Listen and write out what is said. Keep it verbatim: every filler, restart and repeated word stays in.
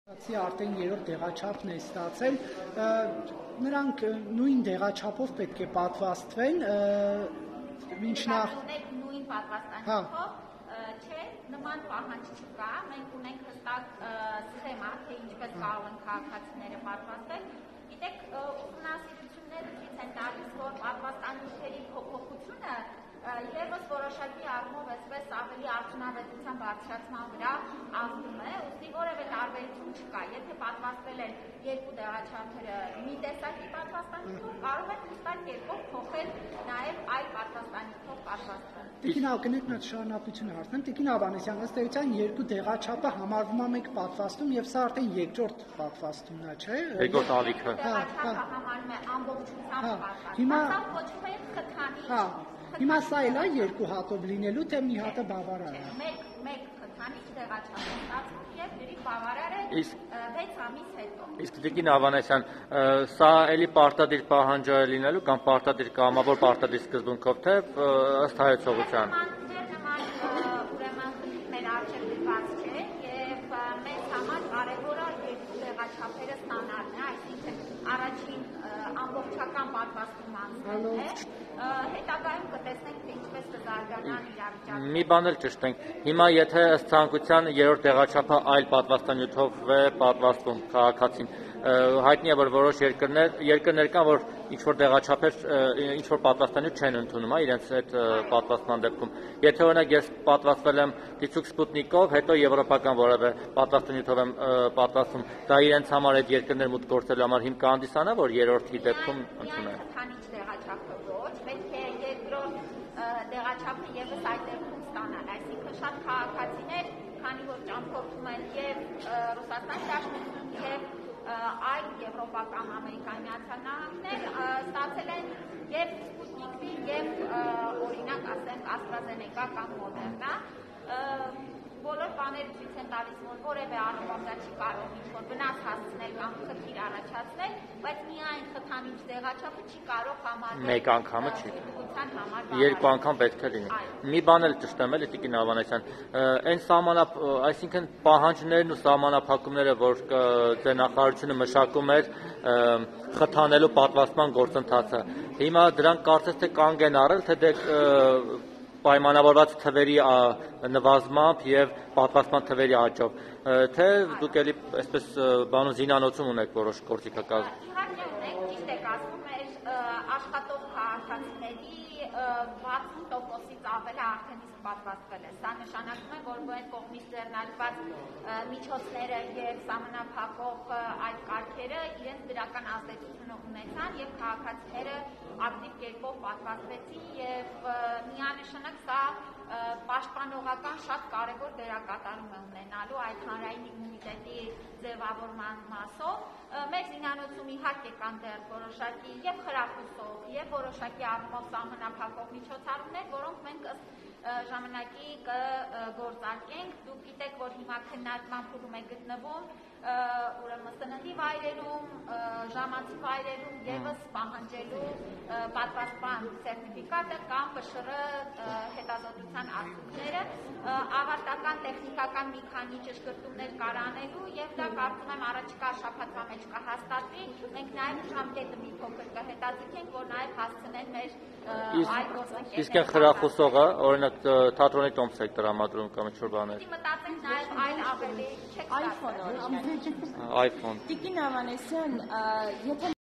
Արդեն երրորդ դեղաչափն է ստացել, նրանք նույն դեղաչափով պետք է պատվաստվեն, մինչ նախ նույն պատվաստանյութով, չէ, նման պահանջ չկա, մենք ունենք հստակ սխեմա, թե ինչպես կարող են քաղաքացիները պատվաստվել, գիտեք, ուսումնասիրությունները ցույց են տալիս, որ պատվաստանյութերի փոփոխությունը Եվս որոշակի առումով այսպես ավելի արդյունավետության բարձրացման վրա ազդում է, ուստի որևէ տարբերություն չկա, եթե պատվաստվել են երկու դեղաչափերը մի տեսակի պատվաստանյութով, կարող են հստակ կերպով փոխել նաև այլ պատվաստանյութով պատվաստվել։ Տիկին Ակնետ մեծ շարունակություն հարցնեմ, Տիկին Ավանեսյան, ըստ էության երկու դեղաչափը համարվում է մեկ պատվաստում եւ սա արդեն երկրորդ պատվաստումն է, չէ՞։ Երկրորդ ալիքը։ Դեղաչափը համարվում է ամբողջությամբ պատվաստում, հիմա կոչվում է խթանիչ։ Հիմա սա էլ է երկու հատով լինելու, թե մի հատը բավարար է։ Մեկ մեկ խթանիչ դեղաչափ է ստացվում եւ դրի բավարար է վեց ամիս հետո։ Իսկ Տիկին Ավանեսյան, սա էլի պարտադիր պահանջ է լինելու կամ պարտադիր կամավոր պարտադիր սկզբունքով, թե ըստ հայեցողության։ Նման ուրեմն մեր արժեք դրված չէ եւ մեզ համար կարեւոր է երկու դեղաչափերը ստանալն է, այսինքն առաջին ամբողջական պատվաստում անցնելն է։ Հետագայում կտեսնենք, թե ինչպես կզարգանան իրավիճակը։ Մի բան էլ ճշտենք, հիմա եթե ըստ ցանկության երրորդ դեղաչափը այլ պատվաստանյութով է պատվաստվում քաղաքացին, հայտնի է, որ որոշ երկրներ երկրներ կան, որ ինչ որ դեղաչափեր, ինչ որ պատվաստանյութ չեն ընդունում, հա, իրենց այդ պատվաստման դեպքում։ Եթե օրինակ ես պատվաստվել եմ դիցուք Սպուտնիկով, հետո եվրոպական որևէ պատվաստանյութով եմ պատվաստվում, դա իրենց համար այդ երկրներ մուտք գործելու համար հիմք կհանդիսանա, որ երրորդի դեպքում ընդունեն։ Խթանիչ դեղաչափը ոչ, պետք է երկրորդ դեղաչափը եւս այդ դեպքում ստանալ, այսինքն շատ քաղաքացիներ, քանի որ ճամփորդում են եւ Ռուսաստան Դաշնություն եւ այլ եվրոպական ամերիկյան միացյալ նահանգներ, ստացել են եւ Սպուտնիկի եւ օրինակ ասենք AstraZeneca կամ Moderna, բոլոր բաները ցույց են տալիս, որ որևէ առումով դա չի կարող ինչ-որ վնաս հասցնել կամ խնդիր առաջացնել, բայց միայն խթանիչ դեղաչափը չի կարող համարվել մեկ անգամը չի։ համար Երկու անգամ պետք է լինի։ Մի բան էլ ճշտեմ էլի Տիկին Ավանեսյան, այն սահմանապ, այսինքն պահանջներն ու սահմանափակումները, որ նախարարությունը մշակում էր խթանելու պատվաստման գործընթացը, հիմա դրանք կարծես թե կանգ են առել, թե դե պայմանավորված թվերի նվազմամբ եւ պատվաստման թվերի աճով, թե դուք էլի այսպես բանու զինանոցում ունեք որոշ գործիքակազմ։ Իհարկե ունենք, ճիշտ եք ասում, մեր աշխատող քաղաքացիների վաթսուն տոկոսից ավելը արդեն իսկ պատվաստվել է։ Սա նշանակում է, որ մեր կողմից ձեռնարկված միջոցները եւ սահմանափակող այդ կարգերը իրենց դրական ազդեցությունը ունեցան եւ քաղաքացիները ակտիվ կերպով պատվաստվեցին եւ միանշանակ սա պաշտպանողական շատ կարևոր դերակատարում է ունենալու այդ հանրային իմունիտետի ձևավորման մասով։ Մեր զինանոցում իհարկե կան դեռ որոշակի եւ խրախուսող եւ որոշակի առումով սահմանափակող միջոցառումներ, որոնք մենք ժամանակի կգործարկենք։ Դուք գիտեք, որ հիմա քննարկման փուլում է գտնվում ուրեմն սննդի վայրերում, ժամանցի վայրերում եւս պահանջելու պատվաստման սերտիֆիկատը կամ Պ Շ Ռ հետազոտության արդյունքները, ավարտական տեխնիկական մի քանի ճշգրտումներ կարանելու եւ դա կարծում եմ առաջիկա շաբաթվա մեջ կհաստատվի։ Մենք նաեւ ժամկետը մի փոքր կհետաձգենք, որ նաեւ հասցնեն մեր այլ գործընկերները։ Իսկ այն խրախուսողը, օրինակ թատրոնի տոմս եք տրամադրում կամ ինչ-որ բաներ։ Մտածենք նաեւ այլ ավելի չեք iPhone-ը, iPhone։ Տիկին Ավանեսյան, եթե